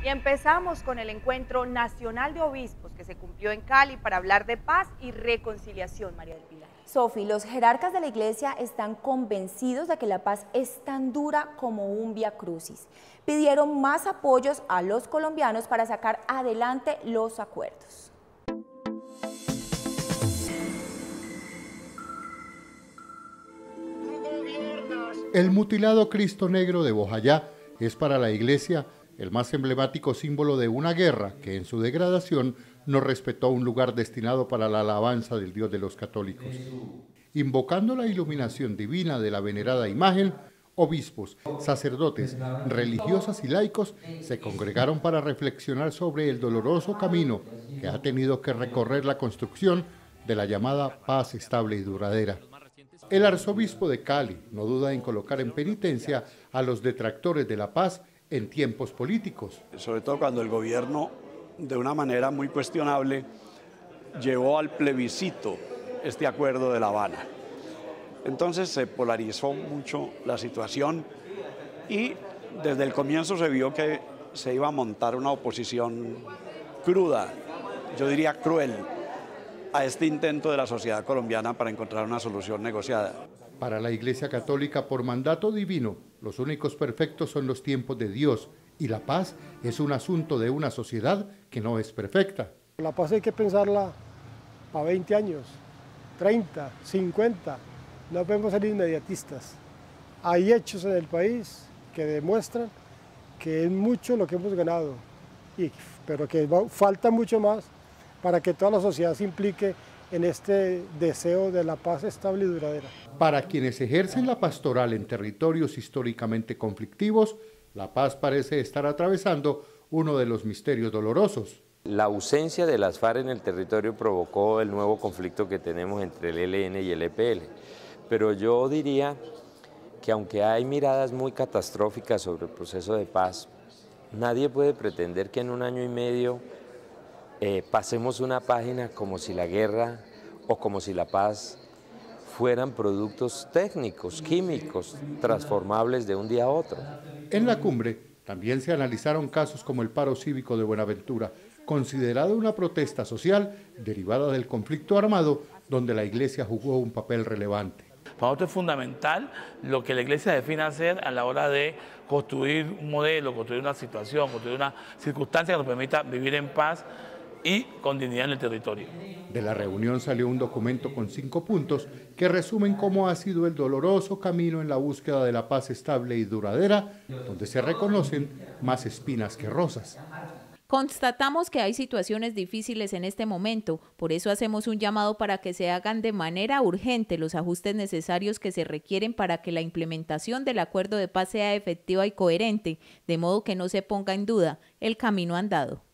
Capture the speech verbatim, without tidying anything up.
Y empezamos con el Encuentro Nacional de Obispos que se cumplió en Cali para hablar de paz y reconciliación, María del Pilar. Sofi, los jerarcas de la iglesia están convencidos de que la paz es tan dura como un vía crucis. Pidieron más apoyos a los colombianos para sacar adelante los acuerdos. El mutilado Cristo Negro de Bojayá es para la iglesia el más emblemático símbolo de una guerra que en su degradación no respetó un lugar destinado para la alabanza del Dios de los católicos. Invocando la iluminación divina de la venerada imagen, obispos, sacerdotes, religiosas y laicos se congregaron para reflexionar sobre el doloroso camino que ha tenido que recorrer la construcción de la llamada paz estable y duradera. El arzobispo de Cali no duda en colocar en penitencia a los detractores de la paz en tiempos políticos. Sobre todo cuando el gobierno, de una manera muy cuestionable, llevó al plebiscito este acuerdo de La Habana. Entonces se polarizó mucho la situación y desde el comienzo se vio que se iba a montar una oposición cruda, yo diría cruel, a este intento de la sociedad colombiana para encontrar una solución negociada. Para la Iglesia Católica, por mandato divino, los únicos perfectos son los tiempos de Dios y la paz es un asunto de una sociedad que no es perfecta. La paz hay que pensarla a veinte años, treinta, cincuenta, no podemos ser inmediatistas. Hay hechos en el país que demuestran que es mucho lo que hemos ganado, y, pero que va, falta mucho más para que toda la sociedad se implique en este deseo de la paz estable y duradera. Para quienes ejercen la pastoral en territorios históricamente conflictivos, la paz parece estar atravesando uno de los misterios dolorosos. La ausencia de las FARC en el territorio provocó el nuevo conflicto que tenemos entre el E L N y el E P L. Pero yo diría que aunque hay miradas muy catastróficas sobre el proceso de paz, nadie puede pretender que en un año y medio Eh, pasemos una página como si la guerra o como si la paz fueran productos técnicos, químicos, transformables de un día a otro. En la cumbre también se analizaron casos como el paro cívico de Buenaventura, considerado una protesta social derivada del conflicto armado donde la iglesia jugó un papel relevante. Para nosotros es fundamental lo que la iglesia define hacer a la hora de construir un modelo, construir una situación, construir una circunstancia que nos permita vivir en paz y con dignidad en el territorio. De la reunión salió un documento con cinco puntos que resumen cómo ha sido el doloroso camino en la búsqueda de la paz estable y duradera, donde se reconocen más espinas que rosas. Constatamos que hay situaciones difíciles en este momento, por eso hacemos un llamado para que se hagan de manera urgente los ajustes necesarios que se requieren para que la implementación del acuerdo de paz sea efectiva y coherente, de modo que no se ponga en duda el camino andado.